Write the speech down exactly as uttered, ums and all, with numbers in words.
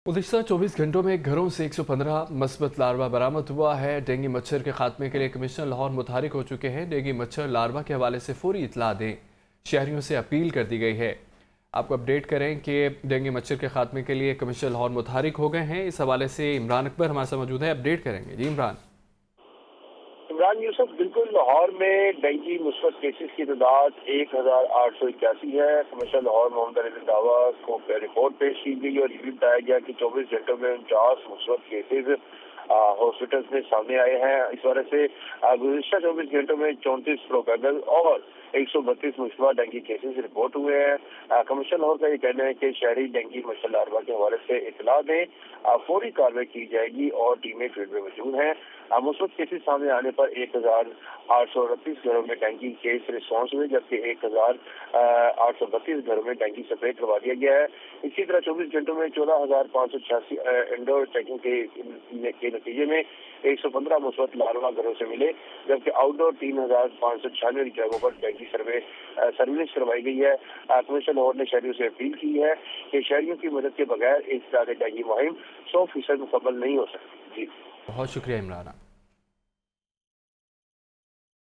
गुज़िश्ता चौबीस घंटों में घरों से एक सौ पंद्रह मस्बत लार्वा बरामद हुआ है। डेंगू मच्छर के खात्मे के लिए कमिश्नर लाहौर मुतहरिक हो चुके हैं। डेंगू मच्छर लार्वा के हवाले से फौरी इतला दें, शहरियों से अपील कर दी गई है। आपको अपडेट करें कि डेंगू मच्छर के खात्मे के लिए कमिश्नर लाहौर मुतहरिक हो गए हैं। इस हवाले से इमरान अकबर हमारे साथ मौजूद है, अपडेट करेंगे। जी इमरान। इमरान यूसुफ, बिल्कुल लाहौर में डेंगू मुस्बत केसेस की तादाद एक हजार आठ सौ इक्यासी है। कमिश्नर लाहौर मोहम्मद अली दावा को रिपोर्ट पेश की गई और ये भी बताया गया कि चौबीस घंटों में उनचास मुस्बत केसेज हॉस्पिटल में सामने आए हैं। इस वजह से गुज़िश्ता चौबीस घंटों में चौंतीस प्रोपेगल और एक सौ बत्तीस मुश्तबा डेंगू केसेस रिपोर्ट हुए हैं। कमिश्नर लाहौर का ये कहना है कि शहरी डेंगू मच्छर लार्वा के हवाले से इतला दें, फौरी कार्रवाई की जाएगी और टीमें फील्ड में मौजूद हैं। मुस्बत केसेस सामने आने पर एक हजार आठ सौ अड़तीस घरों में डेंगू केस रिस्पॉन्स हुए, जबकि एक हजार आठ सौ बत्तीस घरों में डेंगू स्प्रे करवा दिया गया है। इसी तरह चौबीस घंटों में चौदह हजार पाँच सौ छियासी इंडोर चेकिंग के, के नतीजे में एक सौ पंद्रह मुस्बत लार्वा घरों से मिले, जबकि आउटडोर तीन हजार पाँच सौ छियानवे जगहों पर डेंगू सर्वे सर्विलेंस करवाई गई है। कमिश्नर लाहौर ने शहरियों से अपील की है कि शहरियों की मदद के बगैर इस तरह की डेंगू मुहिम सौ फीसद मुकम्मल नहीं हो सकती। जी बहुत शुक्रिया इमरान।